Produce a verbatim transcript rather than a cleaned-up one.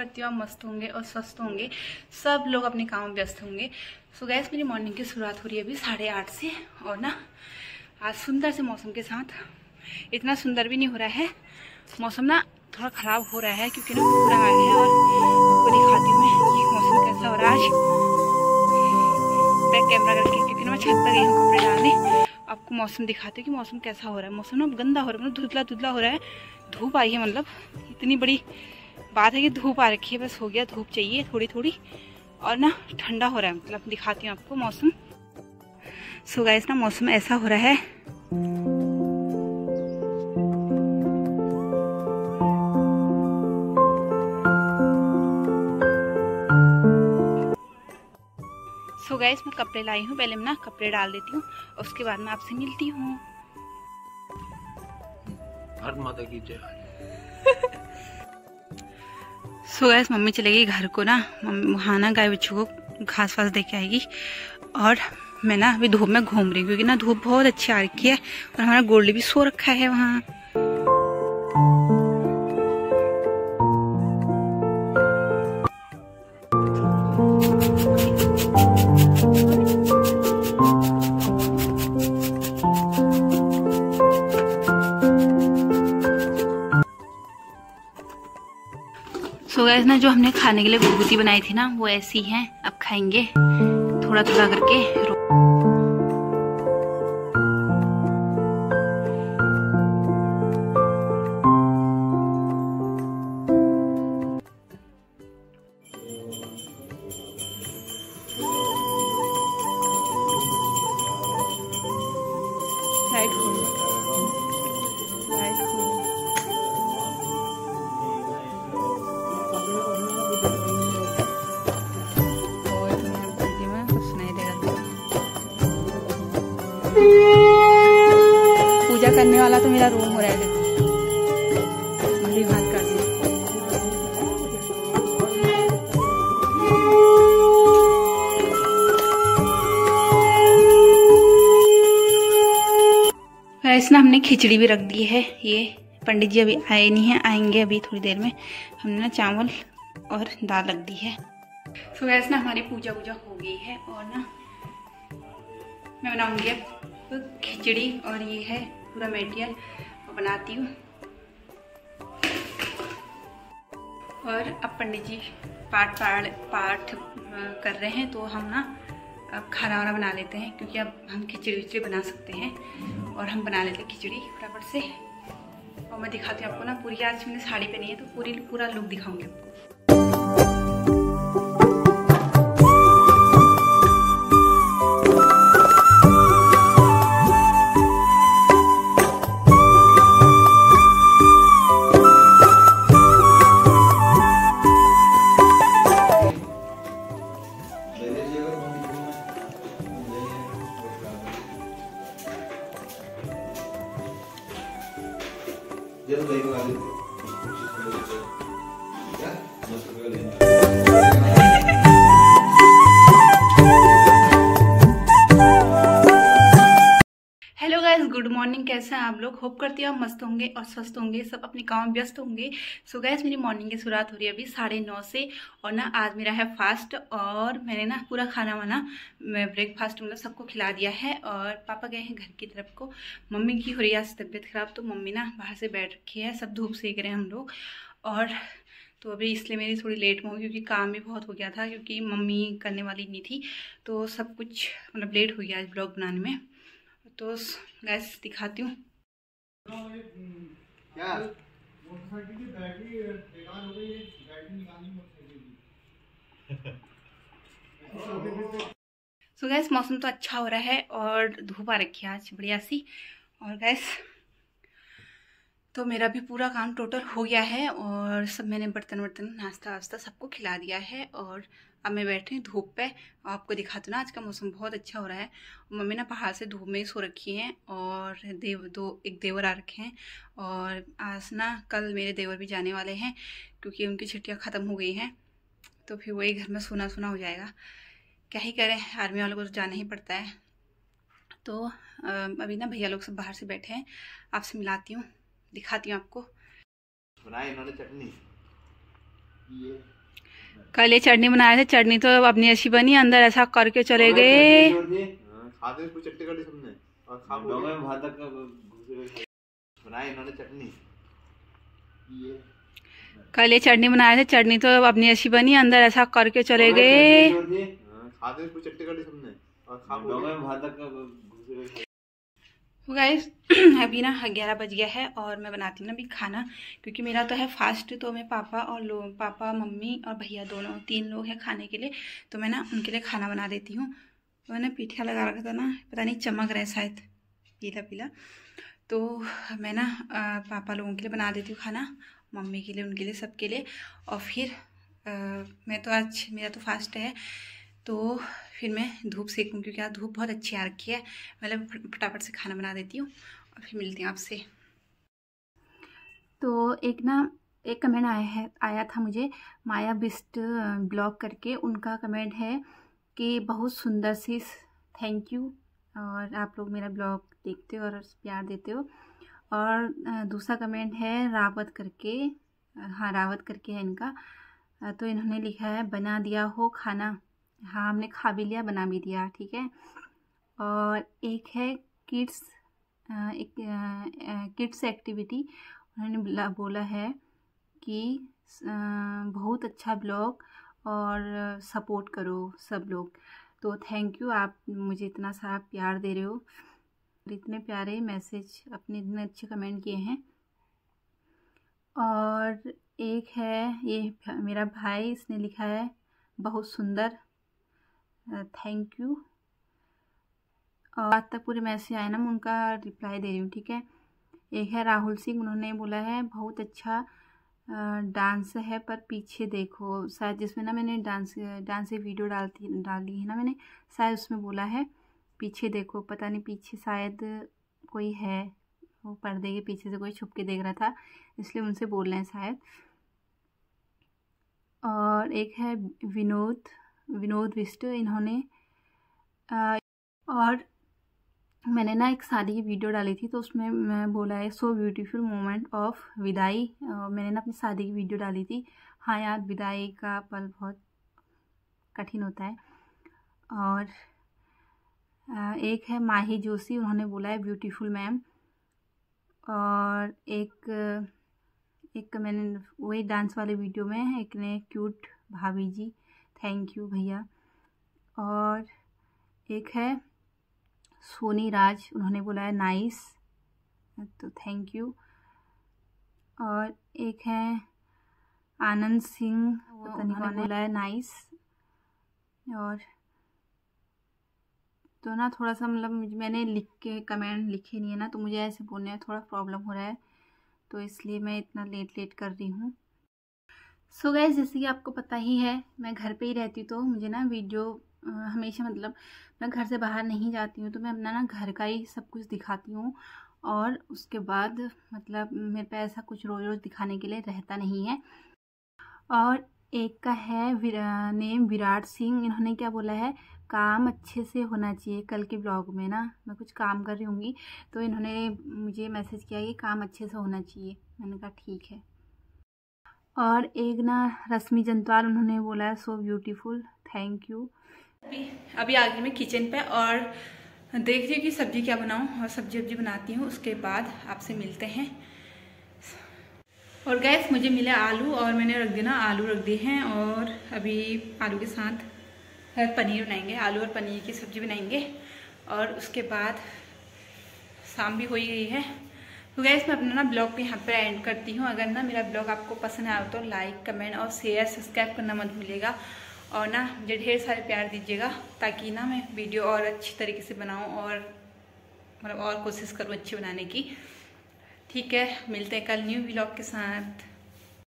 करती हूँ आप मस्त होंगे और स्वस्थ होंगे, सब लोग अपने काम में व्यस्त होंगे। सो गैस मेरी मॉर्निंग की शुरुआत हो रही है अभी साढ़े आठ से, और ना आज सुंदर से मौसम के साथ, इतना सुंदर भी नहीं हो रहा है मौसम, ना थोड़ा ख़राब हो रहा है क्योंकि ना पूरा आया है। और आपको दिखाती हूँ मैं कि मौसम कैसा हो रहा है आज, बैक कैमरा करके, क्योंकि ना मैं छत पर गई हूँ कपड़े डालने। आपको मौसम दिखाती हूँ कि मौसम कैसा हो रहा है। मौसम ना गंदा हो रहा है, मतलब धुंधला धुंधला हो रहा है। धूप आई है, मतलब इतनी बड़ी बात है कि धूप आ रखी है, बस हो गया, धूप चाहिए थोड़ी थोड़ी, और ना ठंडा हो रहा है। मतलब दिखाती हूँ आपको मौसम। सो गाइस ना मौसम ऐसा हो रहा है, सो गाइस मैं कपड़े लाई हूँ, पहले मैं ना कपड़े डाल देती हूँ, उसके बाद मैं आपसे मिलती हूँ। भारत माता की जय। सो गाइस मम्मी चलेगी घर को ना, वहाँ ना गाय बच्चों को घास वास दे के आएगी, और मैं ना अभी धूप में घूम रही हूँ क्योंकि ना धूप बहुत अच्छी आ रखी है, और हमारा गोल्डी भी सो रखा है वहाँ। सो गाइस ना जो हमने खाने के लिए गुगुती बनाई थी ना, वो ऐसी हैं, अब खाएंगे थोड़ा थोड़ा करके। लाइट फूल लाइट फूल पूजा करने वाला तो मेरा रूम हो रहा है, देखो मेरी बात कर दी। वैसे ना हमने खिचड़ी भी रख दी है, ये पंडित जी अभी आए नहीं हैं, आएंगे अभी थोड़ी देर में। हमने ना चावल और दाल रख दी है। तो वैसे ना हमारी पूजा वूजा हो गई है, और ना मैं बनाऊंगी अब खिचड़ी, और ये है पूरा मटेरियल वो बनाती हूँ। और अब पंडित जी पाठ पाठ पाठ कर रहे हैं, तो हम ना अब खाना वाना बना लेते हैं, क्योंकि अब हम खिचड़ी विचड़ी बना सकते हैं, और हम बना लेते हैं खिचड़ी फटाफट से। और मैं दिखाती हूँ आपको ना पूरी, आज मैंने साड़ी पहनी है तो पूरी पूरा लुक दिखाऊंगी आपको। Hello guys, good morning. कैसे हैं आप लोग? होप करती हूँ आप मस्त होंगे और स्वस्थ होंगे, सब अपने काम में व्यस्त होंगे। सो गाइस मेरी मॉर्निंग की शुरुआत हो रही है अभी साढ़े नौ से, और ना आज मेरा है फास्ट, और मैंने ना पूरा खाना वाना ब्रेकफास्ट मतलब सबको खिला दिया है। और पापा गए हैं घर की तरफ को, मम्मी की हो रही है आज तबीयत खराब, तो मम्मी ना बाहर से बैठ रखी है, सब धूप सेक रहे हैं हम लोग। और तो अभी इसलिए मेरी थोड़ी लेट में हो, क्योंकि काम भी बहुत हो गया था, क्योंकि मम्मी करने वाली नहीं थी, तो सब कुछ मतलब लेट हो गया आज ब्लॉग बनाने में। तो गैस दिखाती हूँ। क्या मोटरसाइकिल की बैटरी बेकार हो गई है, बैटरी निकालनी मोटरसाइकिल की। सो गैस मौसम तो अच्छा हो रहा है, और धूप आ रखी है आज बढ़िया सी। और गैस तो मेरा भी पूरा काम टोटल हो गया है, और सब मैंने बर्तन वर्तन नाश्ता वास्ता सबको खिला दिया है। और अब मैं बैठी हूँ धूप पे, आपको दिखाती हूँ ना, आज का मौसम बहुत अच्छा हो रहा है। मम्मी ना पहाड़ से धूप में ही सो रखी हैं, और देव दो एक देवर आ रखे हैं। और आज ना कल मेरे देवर भी जाने वाले हैं, क्योंकि उनकी छुट्टियाँ ख़त्म हो गई हैं, तो फिर वही घर में सोना सोना हो जाएगा। क्या ही करें, आर्मी वालों को तो जाना ही पड़ता है। तो अभी ना भैया लोग सब बाहर से बैठे हैं, आपसे मिलाती हूँ, दिखाती हूँ आपको। बनाई इन्होंने चटनी, ये कल ये चटनी बना रहे थे, चटनी तो अपनी अच्छी बनी, अंदर ऐसा करके चले गए। कल ये चटनी बना रहे थे, चटनी तो अपनी अच्छी बनी, अंदर ऐसा करके चले गए। गाइस अभी ना ग्यारह बज गया है और मैं बनाती हूँ ना अभी खाना, क्योंकि मेरा तो है फास्ट। तो मैं पापा और लोग पापा मम्मी और भैया दोनों तीन लोग हैं खाने के लिए, तो मैं ना उनके लिए खाना बना देती हूँ। तो मैंने पीठिया लगा रखा था ना, पता नहीं चमक रहा है शायद पीला पीला, तो मैं ना पापा लोगों के लिए बना देती हूँ खाना, मम्मी के लिए, उनके लिए, सबके लिए। और फिर आ, मैं तो आज मेरा तो फास्ट है, तो फिर मैं धूप सेकूँ, क्योंकि आज धूप बहुत अच्छी आ रखी है। मतलब फटाफट से खाना बना देती हूँ और फिर मिलती हूँ आपसे। तो एक ना एक कमेंट आया है आया था मुझे, माया बिस्ट ब्लॉग करके, उनका कमेंट है कि बहुत सुंदर सी, थैंक यू। और आप लोग मेरा ब्लॉग देखते हो और प्यार देते हो। और दूसरा कमेंट है रावत करके, हाँ रावत करके है इनका, तो इन्होंने लिखा है बना दिया हो खाना। हाँ हमने खा भी लिया, बना भी दिया, ठीक है। और एक है किड्स एक किड्स एक्टिविटी, उन्होंने बोला है कि बहुत अच्छा ब्लॉग और सपोर्ट करो सब लोग। तो थैंक यू, आप मुझे इतना सारा प्यार दे रहे हो, इतने प्यारे मैसेज, अपने इतने अच्छे कमेंट किए हैं। और एक है ये मेरा भाई, इसने लिखा है बहुत सुंदर, थैंक यू। और आज तक पूरे मैसेज आए ना, मैं उनका रिप्लाई दे रही हूँ, ठीक है। एक है राहुल सिंह, उन्होंने बोला है बहुत अच्छा डांस है पर पीछे देखो, शायद जिसमें ना मैंने डांस डांस की वीडियो डालती डाली है ना मैंने, शायद उसमें बोला है पीछे देखो, पता नहीं पीछे शायद कोई है, वो पर्दे के पीछे से कोई छुप के देख रहा था, इसलिए उनसे बोल रहे हैं शायद। और एक है विनोद विनोद विष्ट, इन्होंने आ, और मैंने ना एक शादी की वीडियो डाली थी, तो उसमें मैं बोला है सो ब्यूटीफुल मोमेंट ऑफ विदाई, मैंने ना अपनी शादी की वीडियो डाली थी। हाँ यार, विदाई का पल बहुत कठिन होता है। और एक है माही जोशी, उन्होंने बोला है ब्यूटीफुल मैम। और एक एक मैंने वही डांस वाले वीडियो में एक ने क्यूट भाभी जी, थैंक यू भैया। और एक है सोनी राज, उन्होंने बोला है नाइस, तो थैंक यू। और एक है आनंद सिंह, पता नहीं कौन, बोला है नाइस। और तो ना थोड़ा सा मतलब मैंने लिख के कमेंट लिखे नहीं है ना, तो मुझे ऐसे बोलने में थोड़ा प्रॉब्लम हो रहा है, तो इसलिए मैं इतना लेट लेट कर रही हूँ। सो गाइस, जैसे कि आपको पता ही है मैं घर पे ही रहती हूँ, तो मुझे ना वीडियो हमेशा, मतलब मैं घर से बाहर नहीं जाती हूँ, तो मैं अपना ना घर का ही सब कुछ दिखाती हूँ। और उसके बाद मतलब मेरे पे ऐसा कुछ रोज़ रोज़ दिखाने के लिए रहता नहीं है। और एक का है नेम विराट सिंह, इन्होंने क्या बोला है काम अच्छे से होना चाहिए। कल के ब्लॉग में ना मैं कुछ काम कर रही होंगी, तो इन्होंने मुझे मैसेज किया कि काम अच्छे से होना चाहिए, मैंने कहा ठीक है। और एक ना रश्मि जंतवाल, उन्होंने बोला है सो ब्यूटीफुल, थैंक यू। अभी अभी आ गई मैं किचन पे और देख रही हूँ कि सब्जी क्या बनाऊँ, और सब्जी वब्जी बनाती हूँ, उसके बाद आपसे मिलते हैं। और गैस मुझे मिले आलू, और मैंने रख दिया ना आलू रख दिए हैं, और अभी आलू के साथ पनीर बनाएंगे, आलू और पनीर की सब्ज़ी बनाएंगे। और उसके बाद शाम भी हो ही गई है। तो गैस मैं अपना ना ब्लॉग पे यहाँ पर एंड करती हूँ। अगर ना मेरा ब्लॉग आपको पसंद आया तो लाइक कमेंट और शेयर सब्सक्राइब करना मत भूलिएगा, और ना मुझे ढेर सारे प्यार दीजिएगा, ताकि ना मैं वीडियो और अच्छी तरीके से बनाऊँ, और मतलब और कोशिश करूँ अच्छी बनाने की। ठीक है, मिलते हैं कल न्यू व्लॉग के साथ।